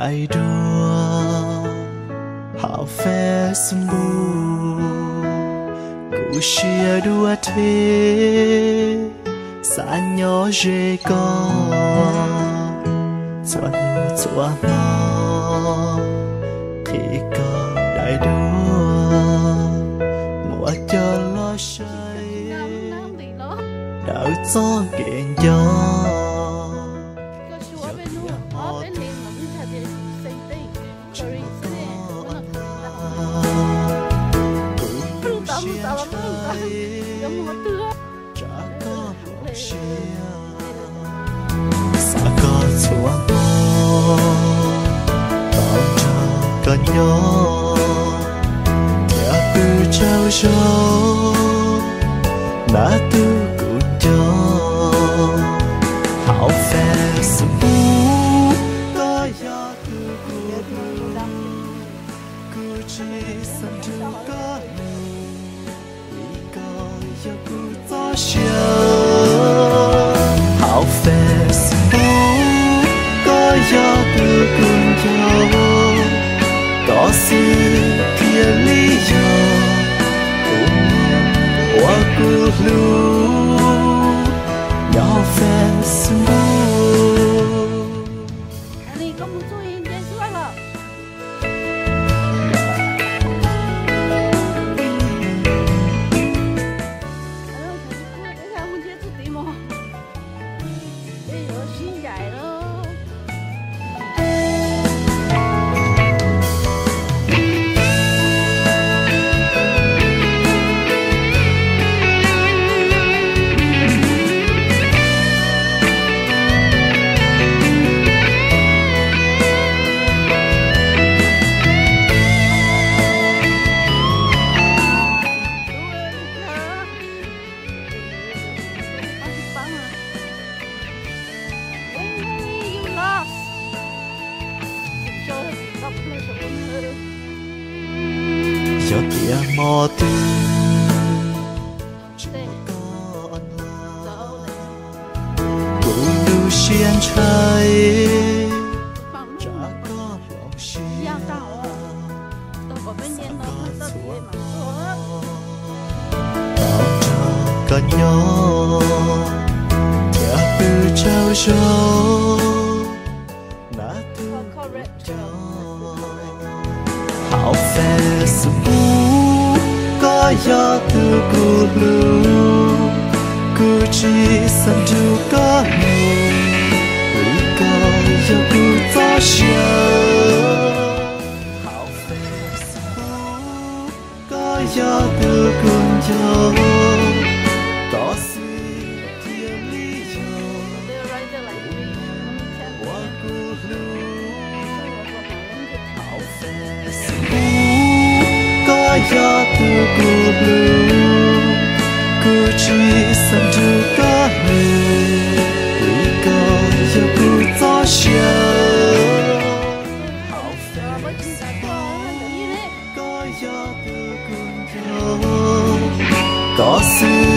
đại đua hào phê sung bu cụ chia đua thế xa nhỏ dễ có chua lu chua mò thì có đại đua mùa cho lo say đỡ gió kiện gió có nhớ nhà tư trao cho na tư cũng cho hảo phê sung bú có nhà tư cũng cứ chỉ sân tư có vì có nhà cứ cho hảo phê sung bú có nhà tư cũng cho có sự thiên lý do hoa cứ lưu nhỏ phê sung cho tia mò tư cụ lưu xiên trái chả có lòng xiên có nhỏ nhà tư trao cho na tư hảo phê sung bú có gió từ cụ lưu cứ chỉ sân du có mù có gió cụ gió sương hảo phê sung bú có gió từ cùng gió có sự thiên lý do hoa cụ lưu hảo phê sung bú có gió từ cụ lưu cứ chỉ sân du có người có gió cụ gió sương hảo phê sung bú có gió từ cùng gió có sự